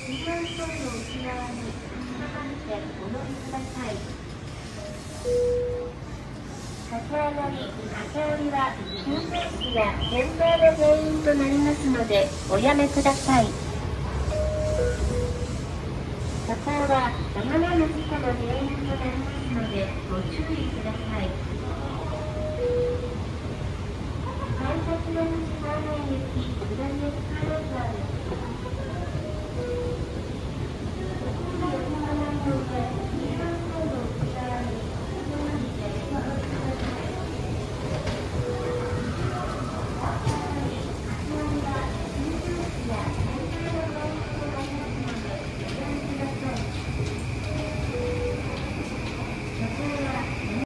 2番線の内側に進ませてお乗りください。駆け上がり、駆け下りは急停止や転倒の原因となりますのでおやめください。車高はさまざまな事故の原因となりますのでご注意ください。改札の